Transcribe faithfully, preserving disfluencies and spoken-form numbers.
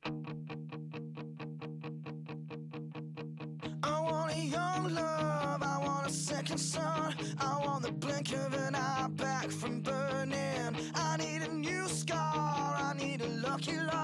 I want a young love, I want a second sun, I want the blink of an eye back from burning. I need a new scar, I need a lucky love.